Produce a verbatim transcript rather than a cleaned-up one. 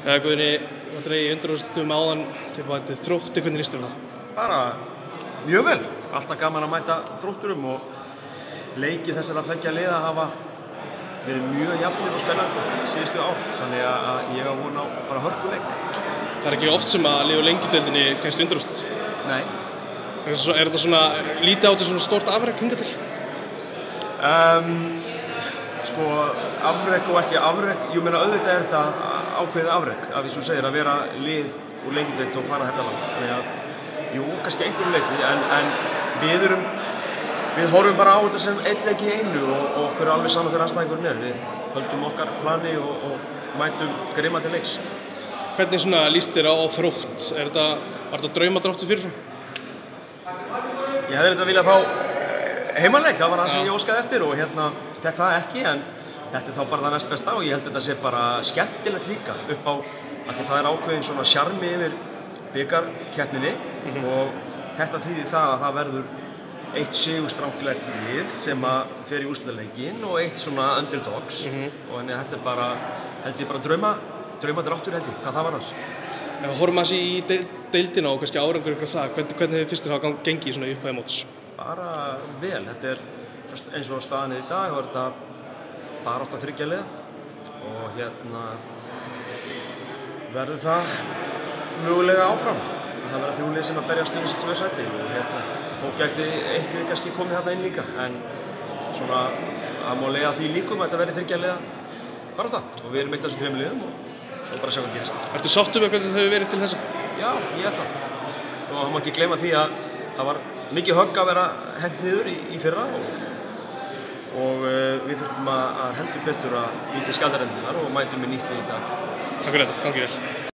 Eða Guðni, þú dreigir í undanúrslitum áðan til bæti Þrótti, hvernig líst þér á það? Bara mjög vel. Alltaf gaman að mæta Þrótturum og leikir þessara tveggja liða hafa verið mjög jafnir og spennandi síðustu ár. Þannig að ég á von á bara hörkuleik. Það er ekki oft sem að lið úr Lengjudeildinni kemst í undanúrslit? Nei. Er þetta svona, lítið á þetta svona stórt afrek hingað til? Um, sko, afrek og ekki afrek, ég meina auðvitað er þetta ákveðið afrek, að því sem segir að vera lið úr Lengjudeild og fara þetta langt. Þannig að, jú, kannski einhverjum leyti, en, en við erum, við horfum bara á þetta sem einn leik í einu og, og okkur er alveg saman hver anstæðingurinn er. Við höldum okkar plani og, og mætum grimma til leiks. Hvernig svona líst þér á, á Þrótt? Er þetta, var þetta draumadráttur fyrirfram? Ég hefði þetta viljað fá heimaleik, það var það sem ég óskaði eftir og hérna fekk það ekki, en þetta er þá bara það næst besta og ég held þetta sé bara skemmtilegt líka upp á að því það er ákveðin svona sjarmi yfir bikarkeppninni mm-hmm. og þetta þýðir það að það verður eitt sigurstranglegt lið sem að fer í úrslitaleikin og eitt svona underdogs mm-hmm. og þannig að þetta er bara, held ég bara drauma, draumadráttur held ég, hvað það var þar. Ef við horfum aðeins í deildina og kannski árangur ykkur það, hvernig, hvernig þið fyrstir hafa gengið svona í upphæði móts? Bara vel, þetta er eins og staðan í dag, var þetta bara átta þriggja liða og hérna verður það mögulega áfram. Það verður þrjú lið sem að berjast um þessi tvö sæti og hérna þó gæti eitt lið kannski komið þarna inn líka, en svona að má leiða því líkum að þetta verði þriggja liða bara það og við erum eitt af þessum þremur liðum og svo bara sjá hvað gerist. Ertu sáttur með hvernig þau hefur verið til þessa? Já, ég er það. Og það má ekki gleyma því að það var mikið högg að vera hent niður í, í fyrra og, og uh, við þurfum að heldur betur að býta skjaldarendunar og mætum með nýtt lið í dag. Takk fyrir þetta, gangi vel.